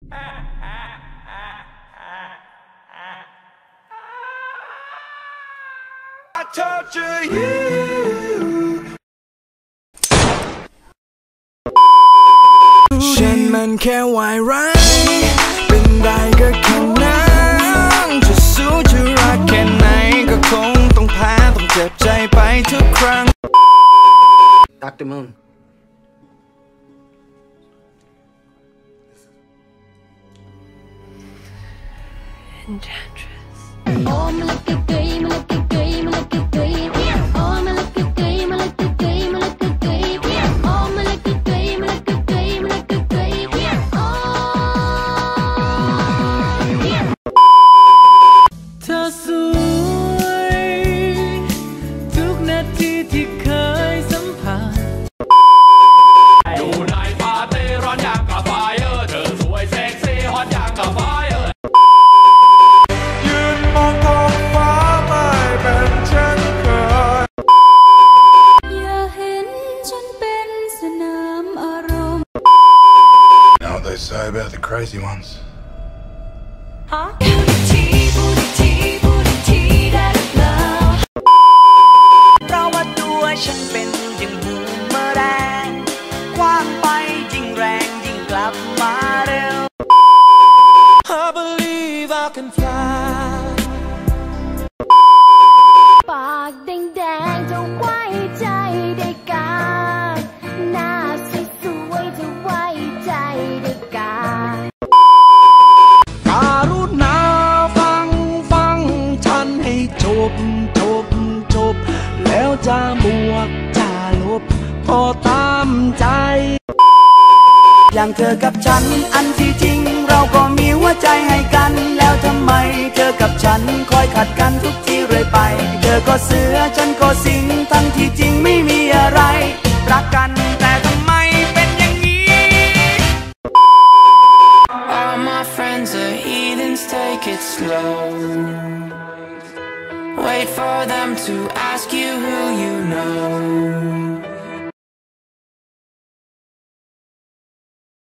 I torture you ฉันมันแค่วายร้ายเป็นได้ก็แค่นั้นจะสู้จะรักแค่ไหนก็คงต้องแพ้ต้องเจ็บใจไปทุกครั้ง Dr. Moon Enchantress. Oh, me look at gay, me look at gay, me look at gay. Oh, me look at gay, me look at gay, me look at gay. Oh, me look at gay, me look at gay, me look at gay. Oh. เธอสวยทุกนาทีที่เคยสัมผัสอยู่ในปาร์ตี้ร้อนอย่างกับไฟเออเธอสวยเซ็กซี่ฮอตอย่างกับไฟเออยืนมองท้องฟ้าไม่เป็นเช่นเคยอย่าเห็นฉันเป็นสนามอารมณ์ You know what they say about the crazy ones? ฮะพูดอีกทีพูดอีกทีพูดอีกทีได้หรือเปล่าเพราะว่าตัวฉันเป็นอย่างบูมเมอแรงกว้างไปยิ่งแรงยิ่งกลับมาเร็ว I believe I can fly ปากแดงๆจะไว้ใจได้กาหน้าสวยๆจะไว้ใจได้กาการุณาฟังฉันให้จบแล้วจะบวกจะลบพอตามใจอย่างเธอกับฉันอันที่จริงเราก็มีหัวใจให้กันแล้วทำไมเธอกับฉันคอยขัดกันทุกทีเรื่อยไปเธอก็เสือฉันก็สิงทั้งที่จริงไม่มีอะไรรักกันแต่ทำไมเป็นอย่างนี้ All my friends are heathens, take it slow. Wait for them to ask you who you know.